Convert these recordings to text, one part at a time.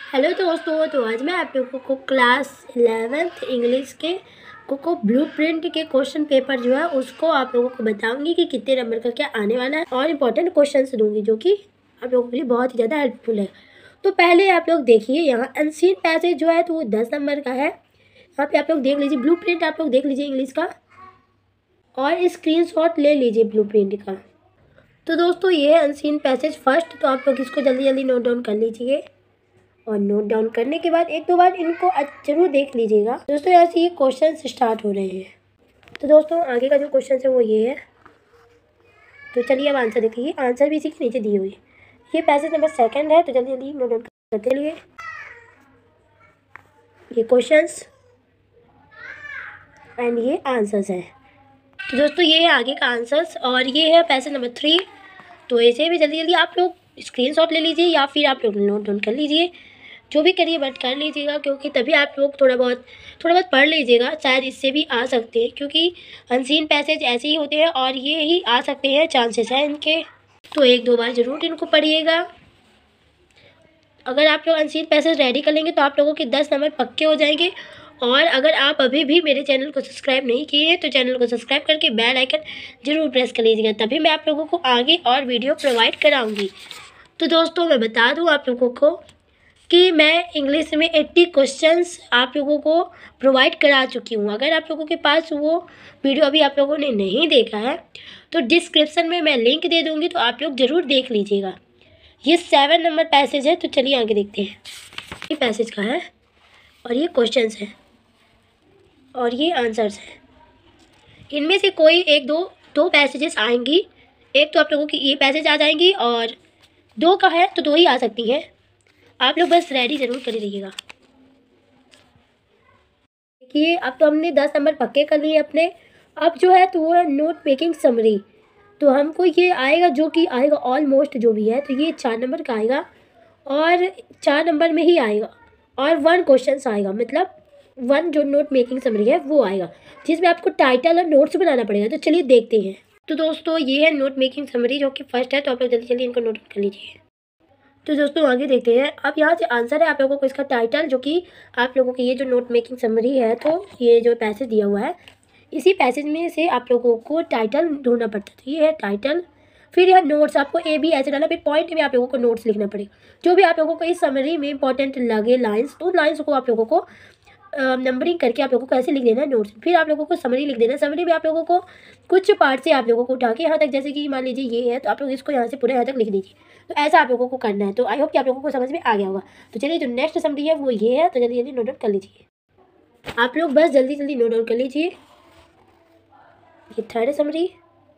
Hello दोस्तों, तो आज मैं आप लोगों को क्लास 11th इंग्लिश के को ब्लूप्रिंट के क्वेश्चन पेपर जो है उसको आप लोगों को बताऊंगी कि कितने नंबर का क्या आने वाला है और इम्पोर्टेंट क्वेश्चंस दूंगी जो कि आप लोगों के लिए बहुत ही ज़्यादा हेल्पफुल है। तो पहले आप लोग देखिए, यहाँ अनसीन पैसेज जो है तो वो 10 नंबर का है। यहाँ पे आप लोग देख लीजिए, ब्लूप्रिंट आप लोग देख लीजिए इंग्लिश का और स्क्रीनशॉट ले लीजिए ब्लूप्रिंट का। तो दोस्तों ये है अनसीन पैसेज फर्स्ट, तो आप लोग इसको जल्दी जल्दी नोट डाउन कर लीजिए और नोट डाउन करने के बाद एक दो बार इनको जरूर देख लीजिएगा। दोस्तों यहाँ से ये क्वेश्चन स्टार्ट हो रहे हैं। तो दोस्तों आगे का जो क्वेश्चन है वो ये है। तो चलिए अब आंसर देखिए, आंसर भी इसी के नीचे दी हुई है। ये पैसेज नंबर 2 है, तो जल्दी जल्दी नोट डाउन करते लिए ये क्वेश्चंस एंड ये आंसर्स है। तो दोस्तों ये है आगे का आंसर्स और ये है पैसेज नंबर 3। तो ऐसे भी जल्दी जल्दी आप लोग स्क्रीनशॉट ले लीजिए या फिर आप लोग नोट डाउन कर लीजिए, जो भी करिए बट कर लीजिएगा, क्योंकि तभी आप लोग थोड़ा बहुत पढ़ लीजिएगा, शायद इससे भी आ सकते हैं, क्योंकि अनसीन पैसेज ऐसे ही होते हैं और ये ही आ सकते हैं, चांसेस हैं इनके। तो एक दो बार ज़रूर इनको पढ़िएगा। अगर आप लोग अनसीन पैसेज रेडी कर लेंगे तो आप लोगों के 10 नंबर पक्के हो जाएंगे। और अगर आप अभी भी मेरे चैनल को सब्सक्राइब नहीं किए हैं तो चैनल को सब्सक्राइब करके बेल आइकन जरूर प्रेस कर लीजिएगा, तभी मैं आप लोगों को आगे और वीडियो प्रोवाइड कराऊंगी। तो दोस्तों मैं बता दूं आप लोगों को कि मैं इंग्लिश में 80 क्वेश्चंस आप लोगों को प्रोवाइड करा चुकी हूँ। अगर आप लोगों के पास वो वीडियो अभी आप लोगों ने नहीं देखा है तो डिस्क्रिप्शन में मैं लिंक दे दूँगी, तो आप लोग ज़रूर देख लीजिएगा। ये 7 नंबर पैसेज है, तो चलिए आगे देखते हैं। ये पैसेज का है और ये क्वेश्चंस है और ये आंसर्स हैं। इनमें से कोई एक दो पैसेजेस आएंगी, एक तो आप लोगों की ये पैसेज आ जाएंगी और 2 का है तो 2 ही आ सकती हैं। आप लोग बस रेडी ज़रूर कर रहिएगा। देखिए अब तो हमने 10 नंबर पक्के कर लिए अपने। अब जो है तो वो है नोट मेकिंग समरी। तो हमको ये आएगा, जो कि आएगा ऑलमोस्ट जो भी है, तो ये 4 नंबर का आएगा और 4 नंबर में ही आएगा और 1 क्वेश्चन आएगा, मतलब 1 जो नोट मेकिंग समरी है वो आएगा, जिसमें आपको टाइटल और नोट्स बनाना पड़ेगा। तो चलिए देखते हैं। तो दोस्तों ये है नोट मेकिंग समरी जो कि फर्स्ट है, तो आप लोग जल्दी जल्दी इनको नोट कर लीजिए। तो दोस्तों आगे देखते हैं। अब यहाँ से आंसर है आप लोगों को इसका टाइटल, जो कि आप लोगों की ये जो नोट मेकिंग समरी है, तो ये जो पैसेज दिया हुआ है इसी पैसेज में से आप लोगों को टाइटल ढूंढना पड़ता है। तो ये है टाइटल, फिर यह नोट्स, आपको ए बी ऐसे डालना, फिर पॉइंट में आप लोगों को नोट्स लिखना पड़ेगा। जो भी आप लोगों को इस समरी में इंपॉर्टेंट लगे लाइन्स, तो लाइन्स को आप लोगों को नंबरिंग करके आप लोगों को ऐसे लिख देना है नोट्स। फिर आप लोगों को समरी लिख देना है। समरी में आप लोगों को कुछ पार्ट से आप लोगों को उठा के यहाँ तक, जैसे कि मान लीजिए ये है तो आप लोग इसको यहाँ से पूरे यहाँ तक लिख दीजिए। तो ऐसा आप लोगों को करना है। तो आई होप कि आप लोगों को समझ में आ गया होगा। तो चलिए जो नेक्स्ट समरी है वो ये है, तो जल्दी जल्दी नोट डाउन कर लीजिए। आप लोग बस जल्दी जल्दी नोट डाउन कर लीजिए। ये थर्ड समरी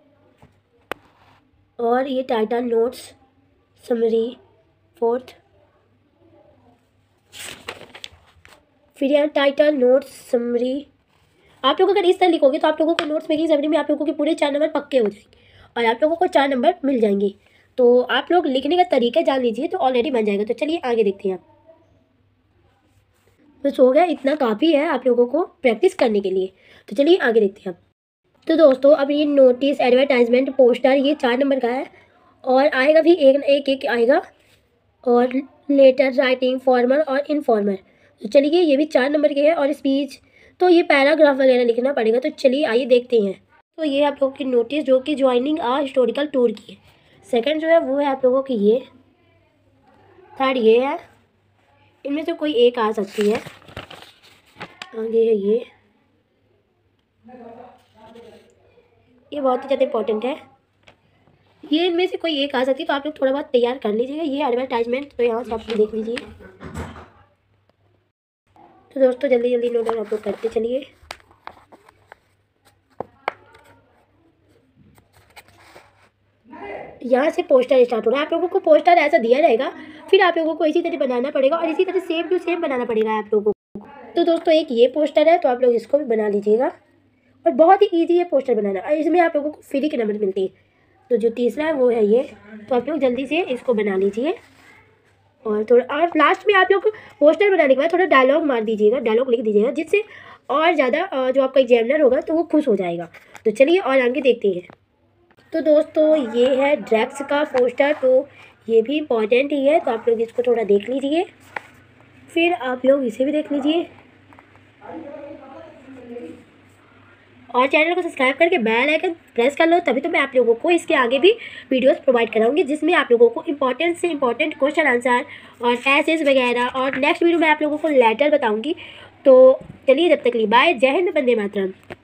और ये टाइटल नोट्स समरी फोर्थ, फिर यहाँ टाइटल नोट्स समरी। आप लोग अगर इस तरह लिखोगे तो आप लोगों को नोट्स मेकिंग समरी में आप लोगों के पूरे 4 नंबर पक्के हो जाएंगे और आप लोगों को 4 नंबर मिल जाएंगे। तो आप लोग लिखने का तरीका जान लीजिए तो ऑलरेडी बन जाएगा। तो चलिए आगे देखते हैं। आप बस हो गया, इतना काफ़ी है आप लोगों को प्रैक्टिस करने के लिए। तो चलिए आगे देखते हैं। तो दोस्तों अब ये नोटिस, एडवर्टाइजमेंट, पोस्टर, ये 4 नंबर का है और आएगा भी एक आएगा, और लेटर राइटिंग, फॉर्मल और इनफॉर्मल। तो चलिए ये भी 4 नंबर के हैं और स्पीच, तो ये पैराग्राफ वगैरह लिखना पड़ेगा। तो चलिए आइए देखते हैं। तो ये आप लोगों की नोटिस जो कि ज्वाइनिंग आ हिस्टोरिकल टूर की है। सेकंड जो है वो है आप लोगों की ये, थर्ड ये है। इनमें से कोई एक आ सकती है। आगे है ये बहुत ही ज़्यादा इंपॉर्टेंट है। ये इनमें से कोई एक आ सकती है, तो आप लोग थोड़ा बहुत तैयार कर लीजिएगा। ये एडवर्टाइजमेंट, तो यहाँ से आप लोग देख लीजिए। तो दोस्तों जल्दी जल्दी नोट डाउन आप लोग करते चलिए। यहाँ से पोस्टर स्टार्ट हो रहा है। आप लोगों को पोस्टर ऐसा दिया रहेगा, फिर आप लोगों को इसी तरह बनाना पड़ेगा और इसी तरह सेम टू सेम बनाना पड़ेगा आप लोगों को। तो दोस्तों एक ये पोस्टर है, तो आप लोग इसको भी बना लीजिएगा और बहुत ही ईजी है पोस्टर बनाना और इसमें आप लोगों को फ्री के नंबर मिलते हैं। तो जो तीसरा है वो है ये, तो आप लोग जल्दी से इसको बना लीजिए और थोड़ा, और लास्ट में आप लोग पोस्टर बनाने के बाद थोड़ा डायलॉग मार दीजिएगा, डायलॉग लिख दीजिएगा, जिससे और ज़्यादा जो आपका एग्जामिनर होगा तो वो खुश हो जाएगा। तो चलिए और आगे देखते हैं। तो दोस्तों ये है ड्रग्स का पोस्टर, तो ये भी इम्पॉर्टेंट ही है, तो आप लोग इसको थोड़ा देख लीजिए। फिर आप लोग इसे भी देख लीजिए और चैनल को सब्सक्राइब करके बेल आइकन प्रेस कर लो, तभी तो मैं आप लोगों को इसके आगे भी वीडियोस प्रोवाइड कराऊंगी जिसमें आप लोगों को इंपॉर्टेंट से इंपॉर्टेंट क्वेश्चन आंसर और एसेस वगैरह, और नेक्स्ट वीडियो में आप लोगों को लेटर बताऊंगी। तो चलिए, जब तक के लिए बाय। जय हिंद, वंदे मातरम।